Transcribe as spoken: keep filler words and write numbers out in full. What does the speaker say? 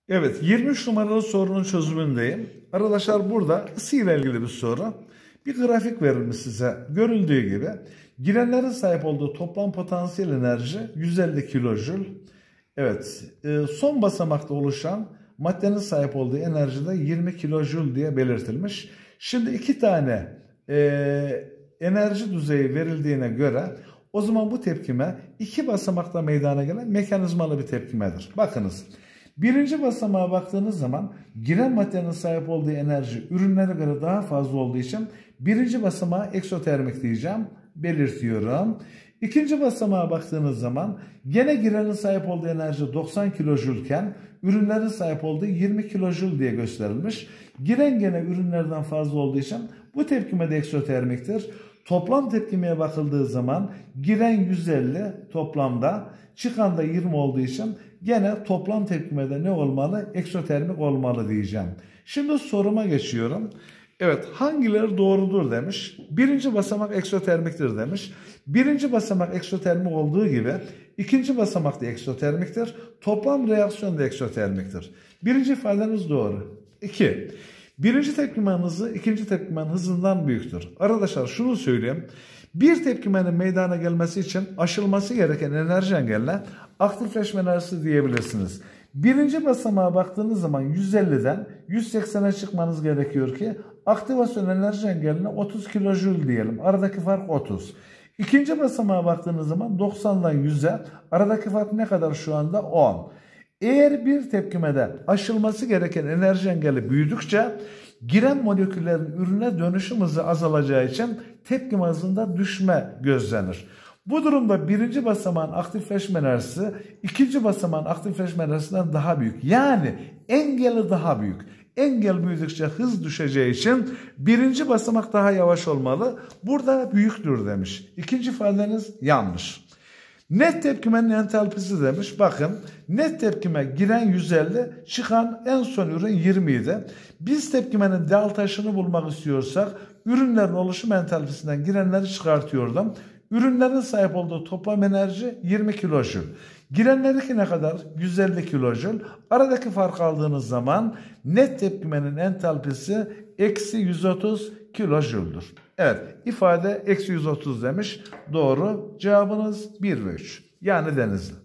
Evet, yirmi üç numaralı sorunun çözümündeyim. Arkadaşlar burada ısı ile ilgili bir soru. Bir grafik verilmiş size. Görüldüğü gibi girenlerin sahip olduğu toplam potansiyel enerji yüz elli kilojül. Evet, e, son basamakta oluşan maddenin sahip olduğu enerji de yirmi kilojül diye belirtilmiş. Şimdi iki tane e, enerji düzeyi verildiğine göre o zaman bu tepkime iki basamakta meydana gelen mekanizmalı bir tepkimedir. Bakınız. Birinci basamağa baktığınız zaman giren maddenin sahip olduğu enerji ürünlere göre daha fazla olduğu için birinci basamağa eksotermik diyeceğim. Belirtiyorum. İkinci basamağa baktığınız zaman gene girenin sahip olduğu enerji doksan kilojülken ürünlerin sahip olduğu yirmi kilojül diye gösterilmiş. Giren gene ürünlerden fazla olduğu için bu tepkime de eksotermiktir. Toplam tepkimeye bakıldığı zaman giren yüz elli toplamda, çıkan da yirmi olduğu için gene toplam tepkimede ne olmalı? Eksotermik olmalı diyeceğim. Şimdi soruma geçiyorum. Evet, hangileri doğrudur demiş. Birinci basamak eksotermiktir demiş. Birinci basamak eksotermik olduğu gibi ikinci basamak da eksotermiktir. Toplam reaksiyon da eksotermiktir. Birinci ifadeniz doğru. İki. Birinci tepkimenin hızı ikinci tepkimenin hızından büyüktür. Arkadaşlar şunu söyleyeyim. Bir tepkimenin meydana gelmesi için aşılması gereken enerji engeline aktifleşme enerjisi diyebilirsiniz. Birinci basamağa baktığınız zaman yüz elliden yüz seksene çıkmanız gerekiyor ki aktivasyon enerji engeline otuz kilojül diyelim. Aradaki fark otuz. İkinci basamağa baktığınız zaman doksandan yüze aradaki fark ne kadar şu anda? on. Eğer bir tepkimede aşılması gereken enerji engeli büyüdükçe giren moleküllerin ürüne dönüşüm hızı azalacağı için tepkime hızında düşme gözlenir. Bu durumda birinci basamağın aktifleşme enerjisi ikinci basamağın aktifleşme enerjisinden daha büyük. Yani engeli daha büyük. Engel büyüdükçe hız düşeceği için birinci basamak daha yavaş olmalı. Burada büyüktür demiş. İkinci ifadeniz yanlış. Net tepkimenin entalpisi demiş. Bakın net tepkime giren yüz elli, çıkan en son ürün yirmi idi. Biz tepkimenin deltaşını bulmak istiyorsak ürünlerin oluşum entalpisinden girenleri çıkartıyordum. Ürünlerin sahip olduğu toplam enerji yirmi kilojül. Girenlerinki ne kadar? yüz elli kilojül. Aradaki fark aldığınız zaman net tepkimenin entalpisi eksi yüz otuz kilojüldür. Evet, ifade eksi yüz otuz demiş. Doğru. Cevabınız bir ve üç. Yani Denizli.